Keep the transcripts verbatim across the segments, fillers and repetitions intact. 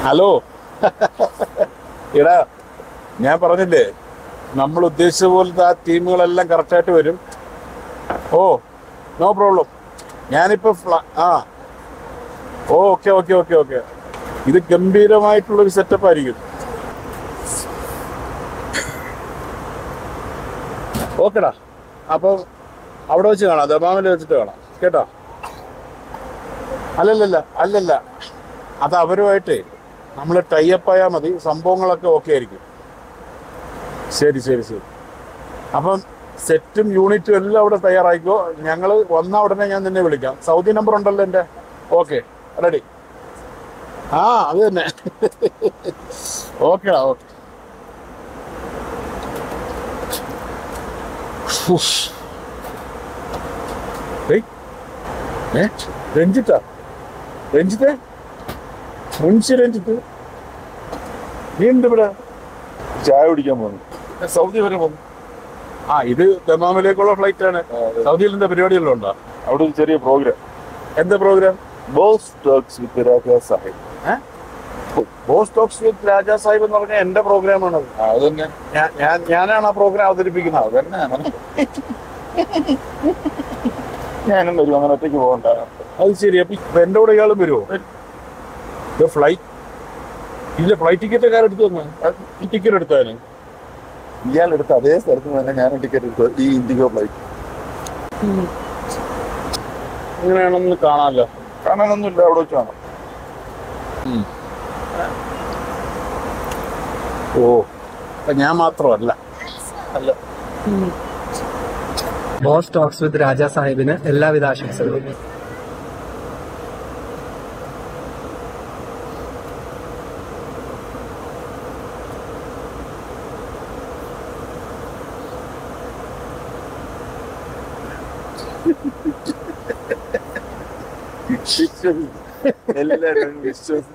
Hello എടാ, ഞാൻ പറഞ്ഞില്ലേ നമ്മൾ ഉദ്ദേശിച്ച പോലത്തെ ആ ടീമുകളെല്ലാം കറക്റ്റായിട്ട് വരും. Oh no problem. ഞാനിപ്പോ ആ oh okay okay okay okay ഇത് ഗംഭീരമായിട്ടുള്ളൊരു സെറ്റപ്പ് ആയിരിക്കും. ഓക്കെടാ, അപ്പം അവിടെ വെച്ച് കാണാം, ദമാമിൽ വെച്ചിട്ട് കാണാം കേട്ടോ. അല്ലല്ലല്ല അല്ലല്ല അത് അവരുമായിട്ട് നമ്മൾ ടൈപ്പ് ആയാൽ മതി, സംഭവങ്ങളൊക്കെ ഓക്കെ ആയിരിക്കും. ശരി ശരി ശരി. അപ്പം സെറ്റും യൂണിറ്റും എല്ലാം അവിടെ തയ്യാറായിക്കോ. ഞങ്ങൾ വന്ന ഉടനെ ഞാൻ നിന്നെ വിളിക്കാം. സൗദി നമ്പർ ഉണ്ടല്ലോ എൻ്റെ. Okay ready. ആ അത് തന്നെ. ഓക്കെടാ ഓക്കെ. ഏ രഞ്ജിത്താ? രഞ്ജിത്തെ മുൻഷി രഞ്ജിത്ത്, നീ എന്ത് ഇവിടെ? ചായ കുടിക്കാൻ പോകുന്നു. സൗദി വരെ പോകുന്നു. ആ ഇത് ദമാമിലേക്കുള്ള ഫ്ലൈറ്റ് ആണ്. സൗദിയിൽ എന്താ പരിപാടിയെല്ലാം ഉണ്ടോ? അവിടെ ഒരു ചെറിയ പ്രോഗ്രാം. എന്താ programme? Boss talks with Raja Sahib. Boss talks with Raja Sahib എന്ന് പറഞ്ഞാൽ എന്റെ പ്രോഗ്രാമാണ്. അത് തന്നെ, ഞാനാണ് ആ പ്രോഗ്രാം അവതരിപ്പിക്കുന്നത്. അത് തന്നെ. ഞാനും വരും, അങ്ങനെ ഒറ്റയ്ക്ക് പോകണ്ട. അത് ശരി. അപ്പൊ എന്റെ കൂടെ ഇയാളും വരുമോ? ഫ്ലൈറ്റ് ഇല്ല, ഫ്ലൈറ്റ് ടിക്കറ്റ് ഒക്കെ എടുത്തു തന്നെ. ടിക്കറ്റ് എടുത്താലും ഇയാൾ എടുത്ത അതേ സ്ഥലത്ത് തന്നെ ഞാനും ടിക്കറ്റ് എടുത്തു. ഈ ഇൻഡിഗോ ഫ്ലൈറ്റ്. ഇങ്ങനെയാണെന്ന് കാണാമല്ലോ. കാണാനൊന്നുമില്ല, അവിടെ വെച്ച് കാണാം. ഓ അപ്പൊ ഞാൻ മാത്രമല്ല. അല്ല, ബോസ് ടോക്സ് വിത്ത് രാജാ സാഹിബിന് എല്ലാവിധ ആശംസകളും. എല്ലാവരും വിശ്വസിച്ചു.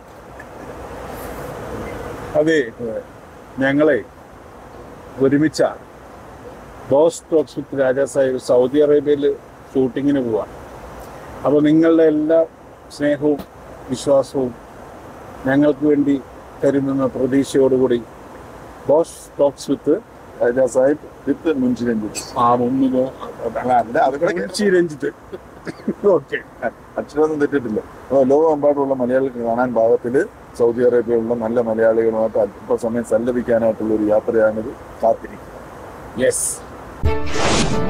അതെ, ഞങ്ങളെ ഒരുമിച്ച boss talks with Raja Sahib Saudi അറേബ്യയിൽ ഷൂട്ടിങ്ങിന് പോവാണ്. അപ്പോൾ നിങ്ങളുടെ എല്ലാ സ്നേഹവും വിശ്വാസവും ഞങ്ങൾക്ക് വേണ്ടി തരുമെന്ന പ്രതീക്ഷയോടുകൂടി boss talks with Raja Sahib with Munshi Ranjith. ആ മുന്നിലോ അല്ല, അതുകൂടെ മുൻഷി രഞ്ജിത്ത്. ഓക്കെ, അക്ഷരമൊന്നും തെറ്റിട്ടില്ല. ലോകമെമ്പാടുമുള്ള മലയാളികൾക്ക് കാണാൻ പാകത്തില് സൗദി അറേബ്യയിലുള്ള നല്ല മലയാളികളുമായിട്ട് അല്പസമയം സല്ലപിക്കാനായിട്ടുള്ള ഒരു യാത്രയാണിത്. കാത്തിരിക്കുക. യെസ്.